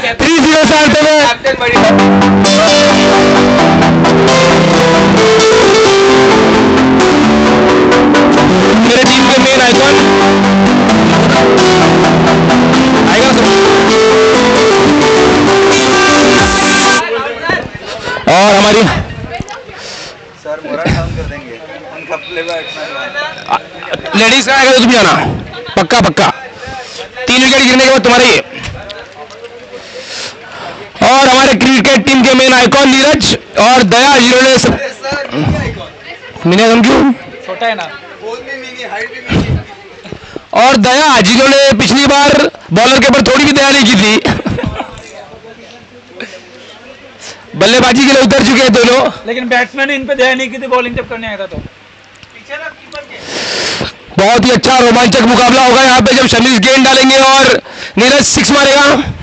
3-0 से हारते हुए मेरे टीम के मेन आइकॉन आएगा और हमारी सर मोरा डाउन कर देंगे उनका प्लेबैक लेडीज का आएगा तो तुम जाना पक्का पक्का 3 विकेट गिरने के बाद तुम्हारे ये और हमारे क्रिकेट टीम के मेन आइकॉन नीरज और दया जिन्होंने मिनी आइकॉन क्यों छोटा है ना बोल भी मिनी हाइट भी मिनी और दया जिन्होंने पिछली बार बॉलर के ऊपर थोड़ी भी दया नहीं की थी बल्लेबाजी के लिए उतर चुके हैं दोनों लेकिन बैट्समैन ने इन पे ध्यान नहीं की थी बॉलिंग जब करने आया था तो बहुत ही अच्छा रोमांचक मुकाबला होगा यहाँ पे जब शमीज गेंद डालेंगे और नीरज 6 मारेगा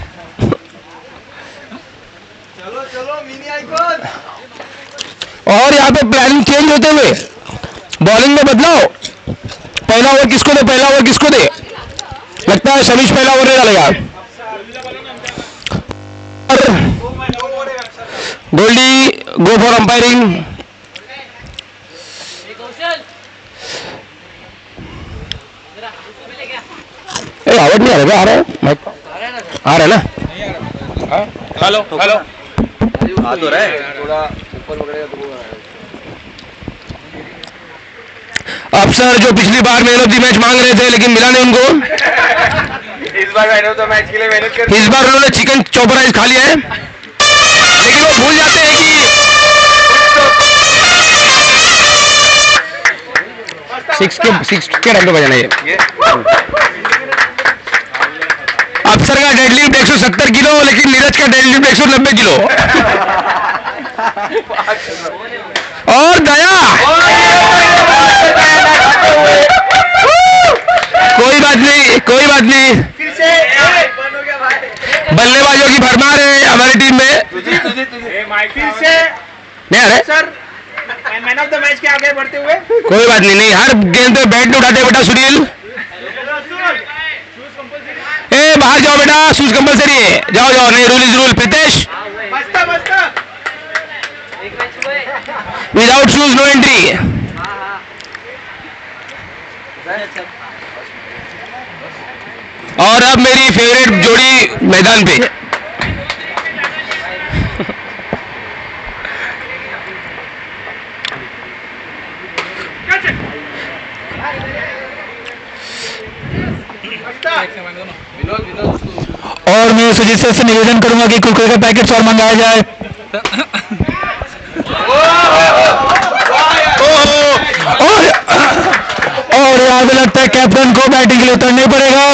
चलो चलो मिनी आइकॉन और यहाँ पे प्लानिंग चेंज होते हुए बॉलिंग में बदलाव पहला ओवर किसको दे लगता है शमीज पहला ओवर नहीं डालेगा और गोल्डी गो फॉर अंपायरिंग आवाज नहीं आ रहा आ रहा है आ रहा है ना हेलो हेलो हाथ हो रहा है थोड़ा ऊपर पकड़ेगा तो अफसर जो पिछली बार मैन ऑफ द मैच मांग रहे थे लेकिन मिला नहीं उनको इस बार मैन ऑफ द मैच के लिए मेहनत कर इस बार उन्होंने चिकन चॉपर राइस खा लिया है लेकिन वो भूल जाते हैं कि सिक्स के टाइम पे बजाना ये अफसर का डेडलिफ्ट 170 किलो लेकिन नीरज का डेडलिफ्ट 190 किलो और दया कोई बात नहीं बल्लेबाजों की भरमार है हमारी टीम में फिर से नहीं अरे sir man of the match के आगे बढ़ते हुए कोई बात नहीं हर गेंद पे बैट नहीं उठाते बेटा सुनील ए बाहर जाओ बेटा शूज कंपलसरी है जाओ नहीं rule is rule Pritesh without shoes no entry और अब मेरी फेवरेट जोड़ी मैदान पे और मैं सुजीत सर से निवेदन करूंगा कि कुरकुरे का पैकेट और मंगाया जाए और यहाँ पे लगता है कैप्टन को बैटिंग के लिए उतरना ही पड़ेगा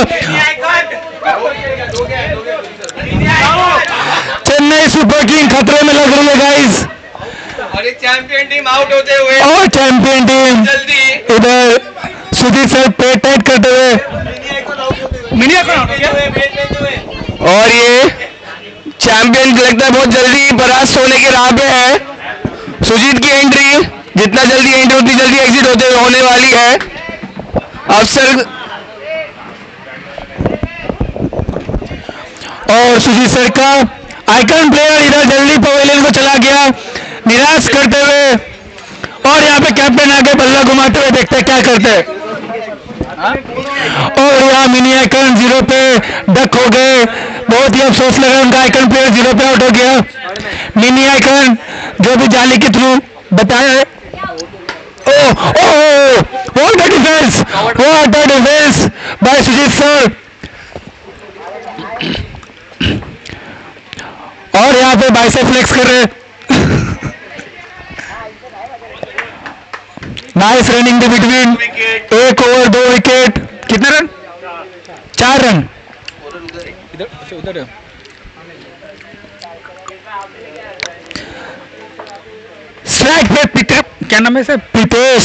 चेन्नई सुपर किंग खतरे में लग रही है गाइस और एक चैंपियन टीम आउट होते हुए और चैंपियन टीम जल्दी इधर सुजीत सर पेट टाइट करते हुए मिनी आइकॉन और ये चैंपियन लगता है बहुत जल्दी परास्त होने के राह पे है सुजीत की एंट्री जितना जल्दी एंट्री उतनी जल्दी एग्जिट होने वाली है अफसर और सुजीत सर का आइकन प्लेयर इधर जल्दी पवेलियन को चला गया निराश करते हुए और यहाँ पे कैप्टन आके बल्ला घुमाते हुए देखते हैं क्या करते हैं और यहाँ मिनी आइकन 0 पे डक हो गए बहुत ही अफसोस लगा उनका आइकन प्लेयर 0 पे आउट हो गया मिनी आइकन जो भी जाली के थ्रू बताया है what a defence by Sujit sir और यहाँ पे बाइसेप फ्लेक्स कर रहे nice running the between 1 over 2 wicket कितने रन 4 रन उधर स्ट्राइक पे क्या नाम है सर प्रीतेश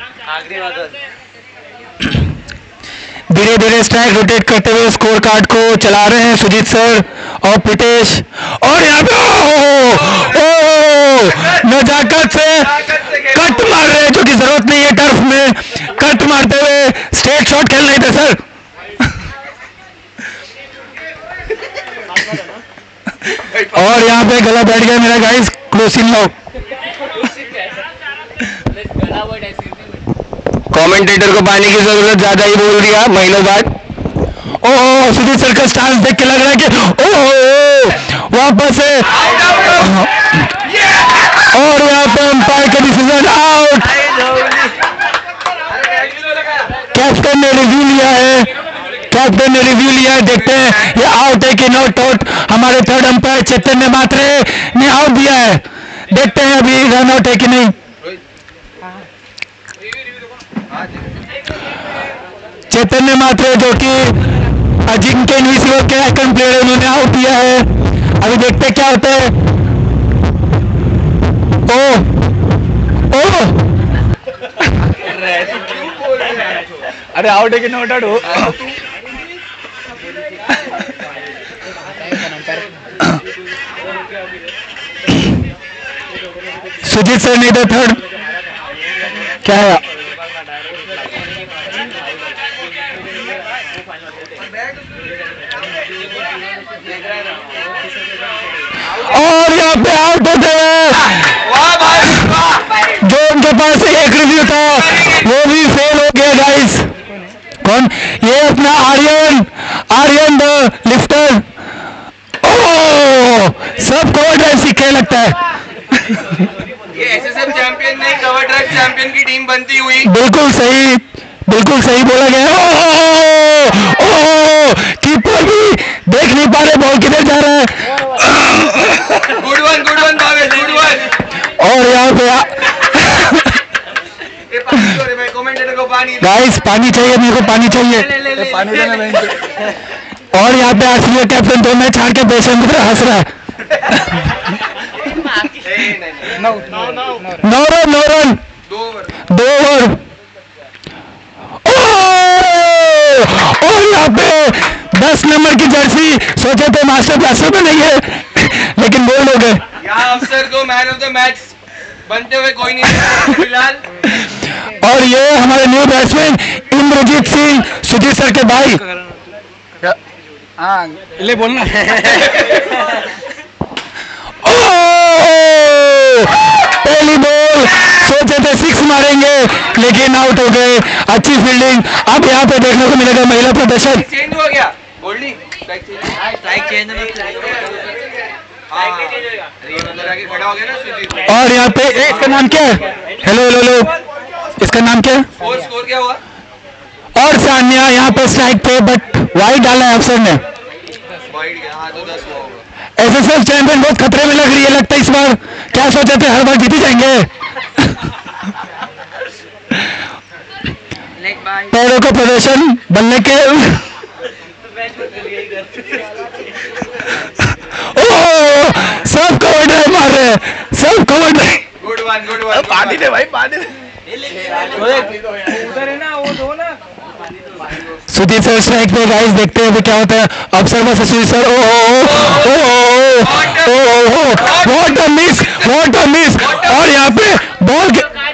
धीरे धीरे स्ट्राइक रोटेट करते हुए स्कोर कार्ड को चला रहे हैं सुजीत सर और प्रीतेश और यहाँ पे नजाकत से कट मार रहे हैं जो कि जरूरत नहीं है टर्फ में कट मारते हुए स्ट्रेट शॉट खेल रहे थे सर और यहाँ पे गला बैठ गया मेरा गाइस, क्लोसिन लो। कमेंटेटर को पानी की जरूरत ज्यादा ही बोल दिया महीनों बाद। ओह सुधीर सर का स्टांस देख के लग रहा है कि ओह वापस है, और यहाँ पे अंपायर का डिसीजन आउट। कैप्टन ने रिव्यू लिया है, कैप्टन ने रिव्यू लिया है, देखते हैं ये आउट है कि नॉट आउट। हमारे थर्ड अंपायर चैतन्य मात्रे ने आउट दिया है, देखते हैं अभी रन आउट है कि नहीं। चैतन्य मात्रे जो कि अजिंक्य इनविसिबल के आइकन प्लेयर है, उन्होंने आउट दिया है। अभी देखते हैं क्या होता है। ओ अरे आउट है कि नॉट आउट हो? सुजीत सर ने थर्ड क्या है? और यहाँ पे आउट होते हैं। जो उनके पास एक रिव्यू था वो भी फेल हो गया गाइस। कौन? ये अपना आर्यन द लिफ्टर। ओह सब कवर ड्राइव सीखे लगता है। ये एसएसएफ चैंपियन नहीं कवर ड्राइव चैंपियन की टीम बनती हुई। बिल्कुल सही बोला गया। ओह कीपर भी देख नहीं पा रहे बॉल किधर जा रहा है। Good one Bhavesh, good one. और यहाँ पे कमेंटेटर को पानी गाइस पानी चाहिए, मेरे को पानी चाहिए। पानी देना नहीं। और यहाँ पे आरसीबी कैप्टन 2 मैच हार के बेशर्म की तरह हंस रहा है। No run 2 over. और यहाँ पे 10 नंबर की जर्सी सोचे थे मास्टर ब्लास्टर में नहीं है, लेकिन बोल्ड हो गए। यहाँ अफसर को मैन ऑफ द मैच बनते हुए कोई नहीं फिलहाल। और ये हमारे new batsman Indrajit Singh, Sujit sir के भाई। हाँ ले बोलना। पहली बॉल सोचे थे 6 मारेंगे लेकिन आउट हो गए। अच्छी फील्डिंग। अब यहाँ पे देखने को मिलेगा महिला प्रदर्शन। चेंज हो गया गोल्डी, स्ट्राइक चेंज खड़ा हो गया ना सुजीत। और यहाँ पे इसका नाम क्या है? हेलो इसका नाम क्या है? स्कोर क्या हुआ? और सान्या यहाँ पे स्ट्राइक पे, बट वाइड डाला है अफसर ने। वाइड गया, हाँ तो 10 हुआ होगा। एसएसएफ चैंपियन बहुत खतरे में लग रही है लगता है इस बार। क्या सोचे थे हर बार जीती जाएंगे। पैरों का प्रदर्शन बनने के सब कवर ड्राइव मार रहे हैं, सब कवर ड्राइव। गुड वन पानी दे भाई, पानी दे। उधर है ना वो दो ना। सुधीर सर स्ट्राइक पे गाइस, देखते हैं अभी क्या होता है। अफसर बस Sudhir sir. What a miss. और यहाँ पे बॉल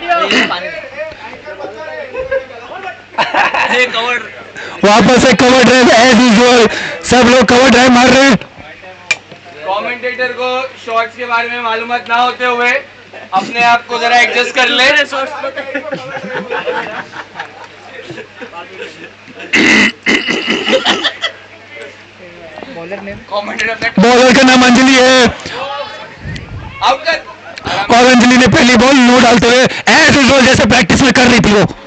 वापस से कवर ड्राइव एज यूजुअल। सब लोग कवर ड्राइव मार रहे हैं। कमेंटेटर को शॉट्स के बारे में मालूमात ना होते हुए अपने आप को जरा एडजस्ट कर ले। बॉलर का नाम अंजलि है। आउट कर। और अंजलि ने पहली बॉल नो डालते हुए एज यूजुअल जैसे प्रैक्टिस में कर रही थी वो।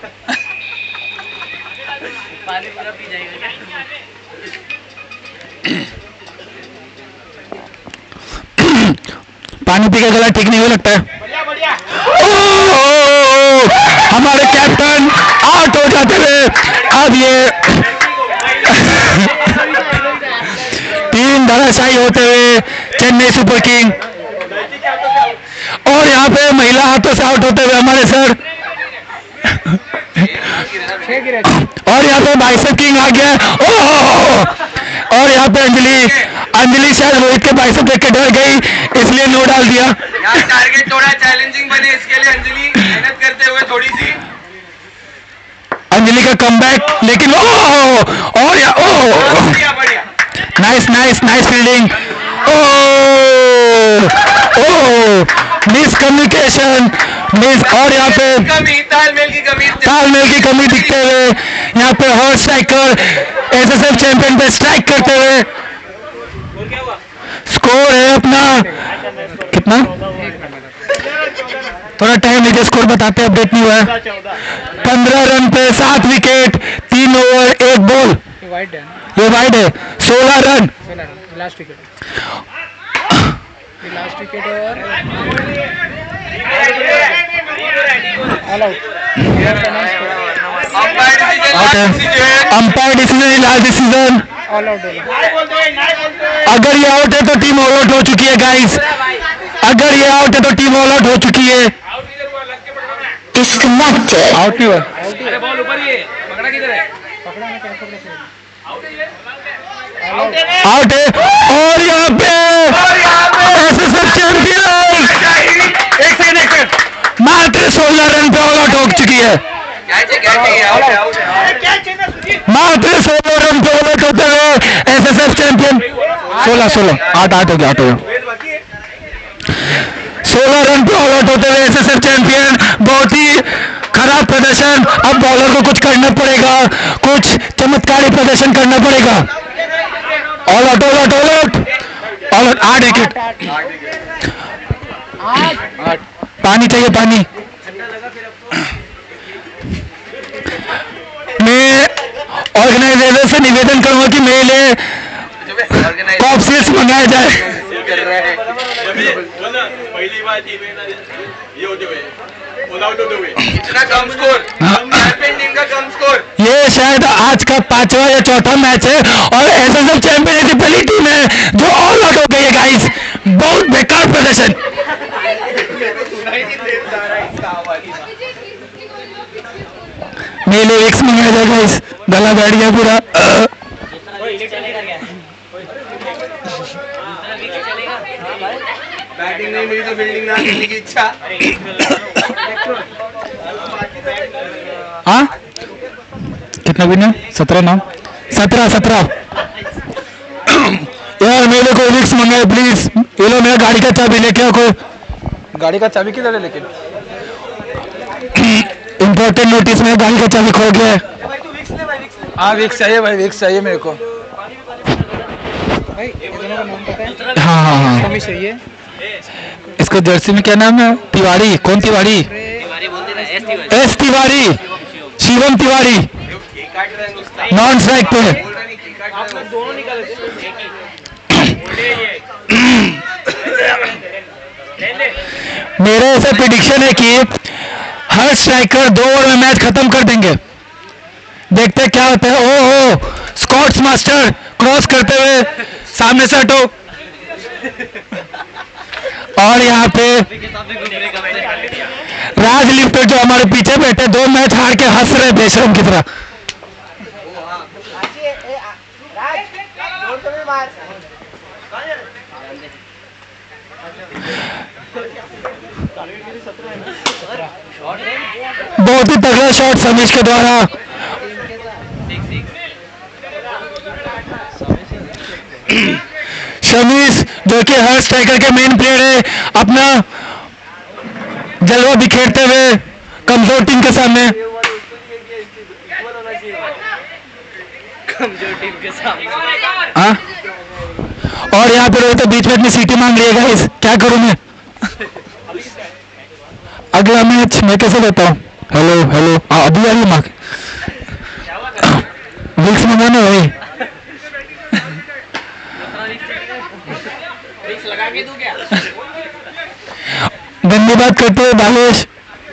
पानी पी के गला ठीक नहीं हो लगता है। हमारे कैप्टन आउट हो जाते हुए अब ये टीम धराशायी होते हुए चेन्नई सुपर किंग। और यहाँ पे महिला हाथों से आउट होते हुए हमारे सर। और यहाँ पे बाइसेप किंग आ गया। और यहाँ पे अंजलि शायद रोहित के बाइसेप देख के डर गई, इसलिए नो डाल दिया। यहाँ टारगेट थोड़ा चैलेंजिंग बने, इसके लिए अंजलि मेहनत करते हुए थोड़ी सी अंजलि का कमबैक, लेकिन और बढ़िया नाइस फील्डिंग। मिसकम्युनिकेशन और यहाँ पे तालमेल की कमी दिखते हुए यहाँ पे हॉट स्ट्राइकर एसएसएफ चैंपियन पे स्ट्राइक करते हुए स्कोर है अपना कितना, थोड़ा टाइम लीजिए, स्कोर बताते अपडेट नहीं हुआ है। 15 रन पे 7 विकेट, 3 ओवर 1 बॉल, ये वाइड है। 16 रन लास्ट विकेट और all out. Umpire decision, last decision. All out. अगर ये आउट है तो टीम ऑल आउट हो चुकी है गाइस, अगर ये आउट है तो टीम ऑल आउट हो चुकी है। डिस्कनेक्टेड, आउट नहीं हुआ, अरे बॉल ऊपर ही है, पकड़ा किधर है? आउट है। और यहाँ पे एसएसएफ चैंपियन मात्र 16 रन पे ऑल आउट हो चुकी है। मात्र 16 रन पे ऑल आउट होते हुए एसएसएफ चैंपियन 16 8 हो गया 16 रन पे ऑल आउट होते हुए एसएसएफ चैंपियन। बहुत ही खराब प्रदर्शन, अब बॉलर को कुछ करना पड़ेगा, कुछ चमत्कारी प्रदर्शन करना पड़ेगा। All out all out all out all out, 8 wicket. पानी चाहिए, पानी। मैं ऑर्गेनाइजेशन से निवेदन करूंगा कि मेरे लिए कॉप्सिस मंगाया जाए। पहली बार ये होते हुए इतना कम स्कोर, चैंपियन टीम का कम स्कोर। ये शायद आज का 5वां या 4था मैच है और एसएसएफ चैंपियन ऐसी पहली टीम है जो ऑल आउट हो गई है गाइस। बहुत बेकार प्रदर्शन। मेरे लिए विक्स मंगाया जाए गाइस, गला बैठ गया पूरा। बैटिंग नहीं मिली तो फील्डिंग ना खेलने की इच्छा। हाँ कितना भी ना 17 ना 17 यार मेरे को विक्स मंगाए प्लीज। ये लो मेरा गाड़ी का चाबी लेके आओ। कोई गाड़ी का चाबी किधर है लेकिन? इम्पोर्टेंट नोटिस में गाड़ी का चाबी खो गया है। हाँ विक्स चाहिए भाई, विक्स चाहिए मेरे को। हाँ कमी चाहिए। इसको जर्सी में क्या नाम है? तिवारी। कौन Tiwari? S Tiwari, Shivam Tiwari. Non strike पे। मेरा ऐसा प्रिडिक्शन है कि हर स्ट्राइकर 2 ओवर में मैच खत्म कर देंगे। देखते क्या होता है। ओहो, स्कॉट्स मास्टर क्रॉस करते हुए सामने से हटो। और यहाँ पे राज लिफ्टर जो हमारे पीछे बैठे 2 मैच हार के हंस रहे बेशरम की तरह। बहुत ही तगड़ा शॉट समीश के द्वारा। शमीश जो कि हर स्ट्राइकर के मेन प्लेयर है, अपना जलवा बिखेरते हुए कमजोर टीम के सामने। हाँ और यहाँ पे रोहित बीच में अपनी सीटी मांग रही है गाइस, क्या करूं मैं? अगला मैच मैं कैसे देता हूँ? हेलो हेलो अभी आ रही माँ विक्स मंगाना भाई। धन्यवाद करते हुए बालेश।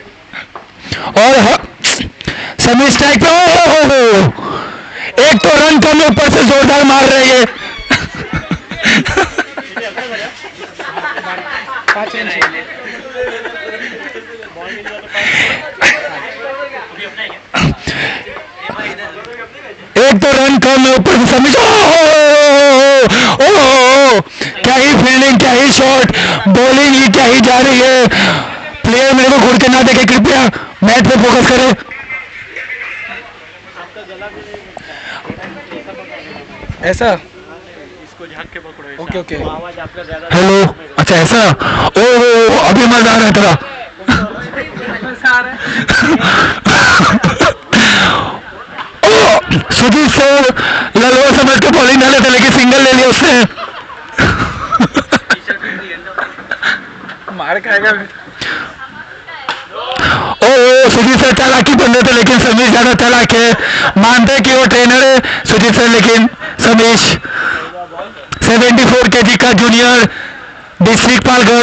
और समी स्ट्राइक पे। एक तो रन कम ऊपर से जोरदार मार रही है। एक तो रन कम है ऊपर से समी। क्या ही फील्डिंग, क्या ही शॉट, बॉलिंग ही क्या ही जा रही है। प्लेयर मेरे को घुड़ के ना देखे, कृपया मैच पे फोकस करें। ऐसा इसको झांक के पकड़ो। ओके ओके हेलो, अच्छा ऐसा, ओ अभी मजा आ रहा है तेरा। ओ सुजीत से ललवा समझ के बॉलिंग डाले थे, लेकिन सिंगल ले लिया उसने। मार खाएगा। ओ सुजीत सर चालाकी बन रहे थे, लेकिन समीश ज्यादा चालाक है। मानते कि वो ट्रेनर है सुजीत सर, लेकिन समीश 74 kg का जूनियर डिस्ट्रिक्ट पालघर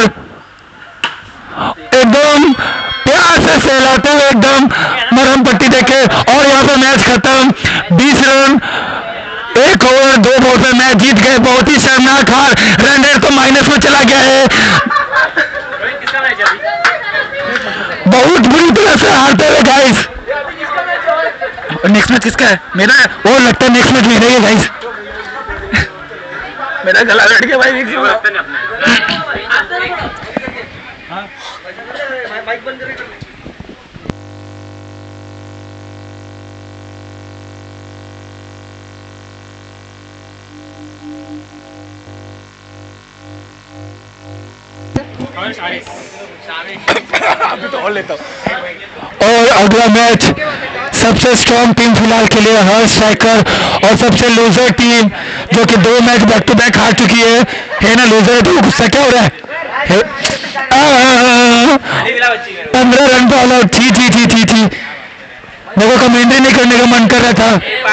एकदम प्यार से सहलाते हुए एकदम मरहम पट्टी देखे, और यहाँ पे मैच खत्म। 20 रन 1 ओवर 2 बॉल पे मैच जीत गए। बहुत ही शर्मनाक हार, रन रेट तो माइनस में चला गया है। बहुत बुरी तरह से हारते हुए गाइस। नेक्स्ट मैच किसका है? मेरा है। वो लगता है नेक्स्ट मैच मेरा ही है गाइस। मेरा गला बैठ गया भाई। अभी तो और लेता हूँ। और अगला मैच सबसे स्ट्रॉन्ग टीम फिलहाल के लिए हर्ष स्ट्राइकर, और सबसे लूजर टीम जो कि 2 मैच बैक टू बैक हार चुकी है ना। लूजर तो गुस्सा क्या हो रहा है? 15 रन पे ऑल आउट। थी मेरे को कमेंट्री नहीं करने का मन कर रहा था।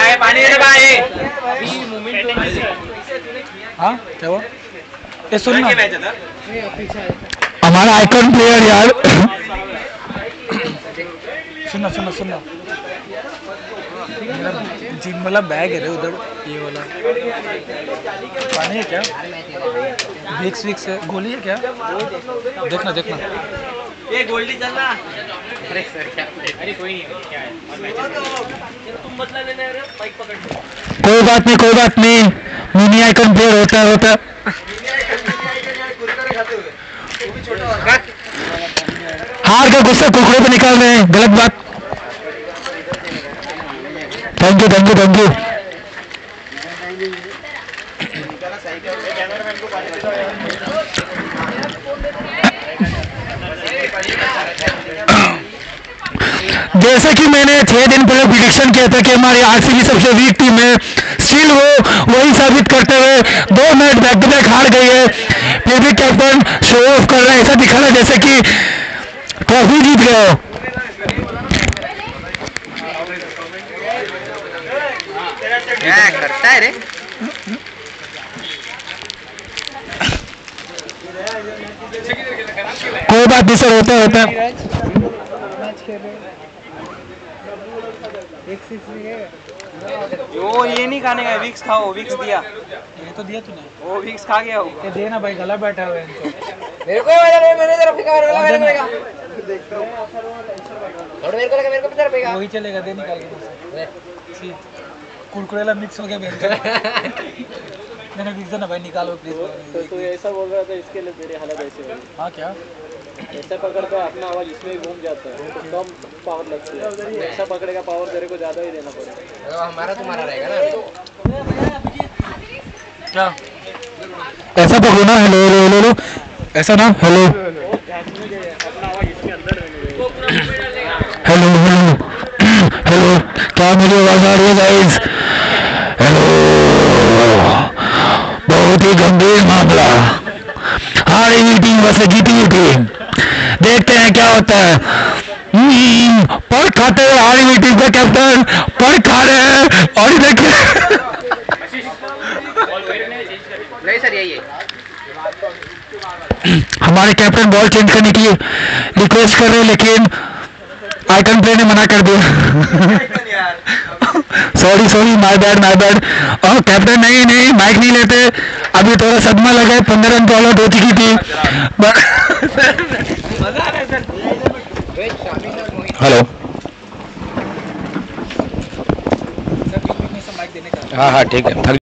हाँ क्या हुआ? ये सुनना, हमारा आइकॉन प्लेयर यार। सुनना सुनना सुनना। जिम वाला बैग है रे उधर, ये वाला पानी है क्या? विक्स विक्स है, गोली है क्या? देखना देखना। ये गोल्डी चलना। अरे सर क्या? अरे कोई नहीं, क्या है? तुम बदला लेना है, बाइक पकड़। कोई बात नहीं, मिनी आइकॉन प्लेयर होता है। हार का गुस्सा कुकड़े पे निकाल रहे हैं, गलत बात। Thank you. जैसे कि मैंने 6 दिन पहले प्रिडिक्शन किया था कि हमारी आरसीबी सबसे वीक टीम है, स्टिल वो वही साबित करते हुए 2 मैच बैक टू बैक हार गई है। फिर भी कैप्टन शो ऑफ कर रहा है, ऐसा दिखा रहा है जैसे कि ट्रॉफी जीत गए हो। क्या करता है रे? कोई बात नहीं सर, होता है। यो ये नहीं खाने का, विक्स खाओ। विक्स दिया, ये तो दिया तूने। वो विक्स खा गया। ये देना भाई, गला बैठा हुआ है इनको। मेरे को मैंने जरा फेंका, मेरे को भी जरा फेंका। वही चलेगा, दे निकाल के। कुरकुरेला मिक्स हो गया मेरे को। मैंने विक्स देना भाई, निकालो प्लीज। तो ऐसा बोल रहा था, इसके लिए तेरी हालत ऐसे हो। हाँ क्या? ऐसा पकड़ता है अपना आवाज इसमें घूम जाता है, तो कम पावर लगती है। ऐसा पकड़ेगा पावर तेरे को ज्यादा ही देना पड़ेगा। हमारा तुम्हारा रहेगा ना। क्या ऐसा पकड़ो ना, हेलो ऐसा ना, हेलो क्या मेरी आवाज आ रही है गाइस? हेलो, बहुत ही गंभीर मामला, हारी हुई टीम वैसे जीती हुई टीम। देखते हैं क्या होता है। पर खाते हुए हारी हुई टीम का कैप्टन पर खा रहे हैं, और देखिए नहीं सर, यही है। हमारे कैप्टन बॉल चेंज करने की रिक्वेस्ट कर रहे हैं, लेकिन आइकन प्ले ने मना कर दिया। Sorry my bad. और कैप्टन नहीं माइक नहीं लेते। अभी थोड़ा सदमा लगा है, 15 रन ऑल आउट हो चुकी थी। हेलो, हाँ ठीक है।